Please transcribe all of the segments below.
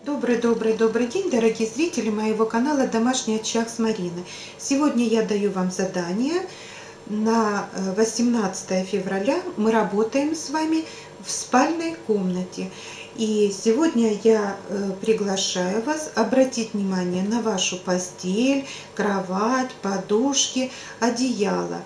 Добрый день, дорогие зрители моего канала «Домашний очаг с Мариной». Сегодня я даю вам задание на 18 февраля. Мы работаем с вами в спальной комнате. И сегодня я приглашаю вас обратить внимание на вашу постель, кровать, подушки, одеяло.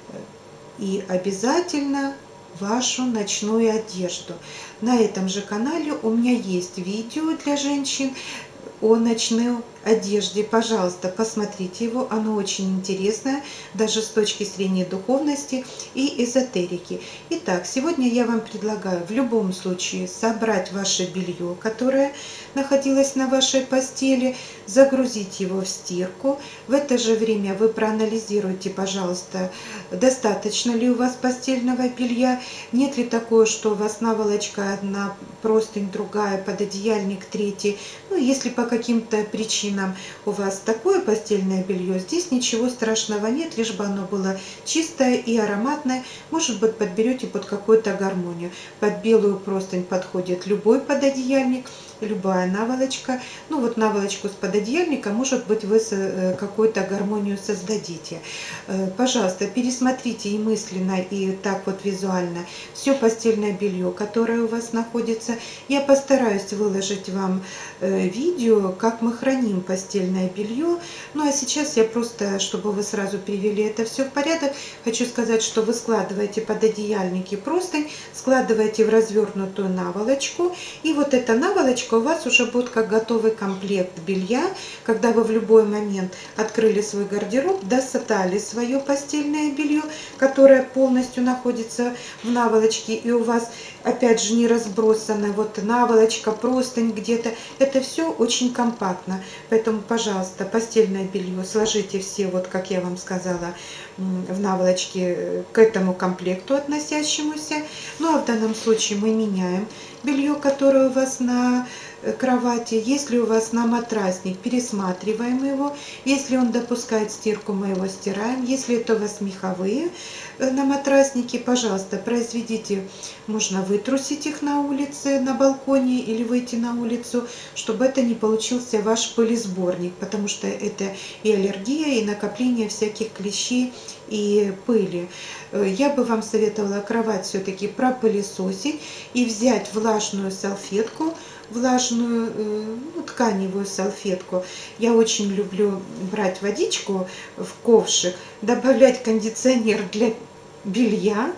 И обязательно вашу ночную одежду. На этом же канале у меня есть видео для женщин о ночной одежде. Пожалуйста, посмотрите его, оно очень интересное, даже с точки зрения духовности и эзотерики. Итак, сегодня я вам предлагаю в любом случае собрать ваше белье, которое находилось на вашей постели, загрузить его в стирку. В это же время вы проанализируйте, пожалуйста, достаточно ли у вас постельного белья, нет ли такого, что у вас наволочка одна, простынь другая, пододеяльник третий. Ну, если по каким-то причинам у вас такое постельное белье, здесь ничего страшного нет, лишь бы оно было чистое и ароматное. Может быть, подберете под какую-то гармонию. Под белую простынь подходит любой пододеяльник, любая наволочка. Ну вот наволочку с пододеяльника, может быть, вы какую-то гармонию создадите. Пожалуйста, пересмотрите и мысленно, и так вот визуально все постельное белье, которое у вас находится. Я постараюсь выложить вам видео, как мы храним постельное белье. Ну а сейчас я просто, чтобы вы сразу привели это все в порядок, хочу сказать, что вы складываете пододеяльник и простынь, складываете в развернутую наволочку, и вот эта наволочка у вас уже будет как готовый комплект белья, когда вы в любой момент открыли свой гардероб, достали свое постельное белье, которое полностью находится в наволочке, и у вас опять же не разбросана вот наволочка, простынь где-то. Это все очень компактно. Поэтому, пожалуйста, постельное белье сложите все, вот как я вам сказала, в наволочке к этому комплекту относящемуся. Ну а в данном случае мы меняем белье, которое у вас на кровати. Если у вас на матрасник, пересматриваем его. Если он допускает стирку, мы его стираем. Если это у вас меховые на матраснике, пожалуйста, произведите, можно вытрусить их на улице, на балконе или выйти на улицу, чтобы это не получился ваш пылесборник, потому что это и аллергия, и накопление всяких клещей и пыли. Я бы вам советовала кровать все-таки пропылесосить и взять влажную салфетку, влажную тканевую салфетку. Я очень люблю брать водичку в ковшик, добавлять кондиционер для белья,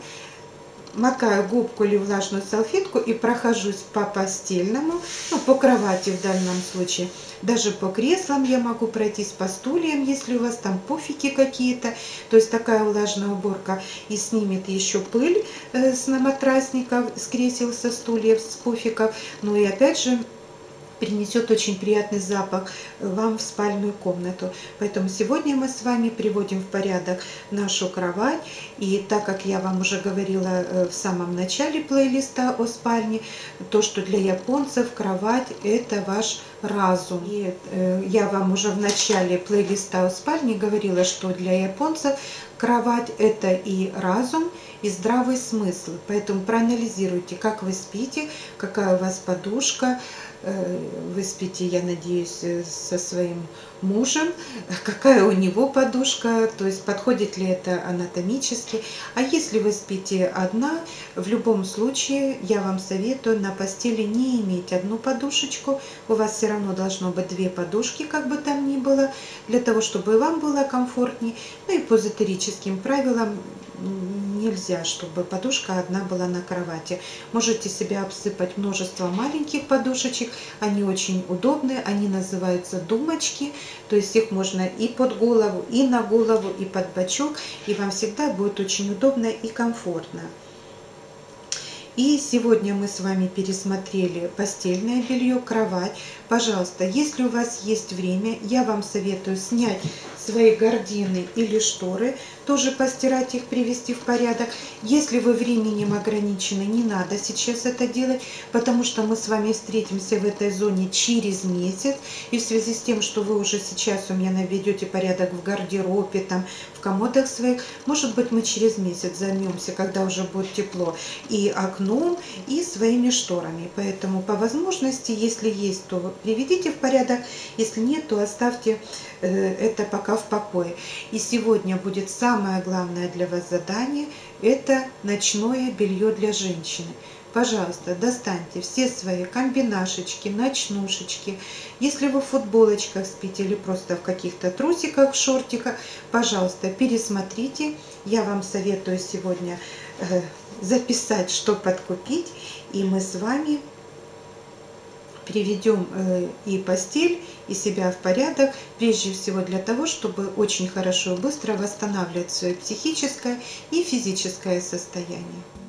макаю губку или влажную салфетку и прохожусь по постельному, ну, по кровати в данном случае. Даже по креслам я могу пройтись, по стульям, если у вас там пуфики какие-то. То есть такая влажная уборка и снимет еще пыль с матрасников, с кресел, со стульев, с пуфиков. Ну и опять же принесет очень приятный запах вам в спальную комнату. Поэтому сегодня мы с вами приводим в порядок нашу кровать. И так как я вам уже говорила в самом начале плейлиста о спальне, то, что для японцев кровать – это ваш разум. И я вам уже в начале плейлиста о спальне говорила, что для японцев кровать – это и разум, и здравый смысл. Поэтому проанализируйте, как вы спите, какая у вас подушка. Вы спите, я надеюсь, со своим мужем, какая у него подушка, то есть подходит ли это анатомически. А если вы спите одна, в любом случае я вам советую на постели не иметь одну подушечку. У вас все равно должно быть две подушки, как бы там ни было, для того, чтобы вам было комфортнее. Ну и по эзотерическим правилам нельзя, чтобы подушка одна была на кровати. Можете себя обсыпать множеством маленьких подушечек, они очень удобные, они называются думочки, то есть их можно и под голову, и на голову, и под бочок, и вам всегда будет очень удобно и комфортно. И сегодня мы с вами пересмотрели постельное белье, кровать. Пожалуйста, если у вас есть время, я вам советую снять свои гардины или шторы, тоже постирать их, привести в порядок. Если вы временем ограничены, не надо сейчас это делать, потому что мы с вами встретимся в этой зоне через месяц. И в связи с тем, что вы уже сейчас у меня наведете порядок в гардеробе, там, в комодах своих, может быть, мы через месяц займемся, когда уже будет тепло, и окном, и своими шторами. Поэтому по возможности, если есть, то приведите в порядок, если нет, то оставьте это пока в покое. И сегодня будет самое главное для вас задание – это ночное белье для женщины. Пожалуйста, достаньте все свои комбинашечки, ночнушечки. Если вы в футболочках спите или просто в каких-то трусиках, в шортиках, пожалуйста, пересмотрите. Я вам советую сегодня записать, что подкупить, и мы с вами приведем и постель, и себя в порядок, прежде всего для того, чтобы очень хорошо и быстро восстанавливать свое психическое и физическое состояние.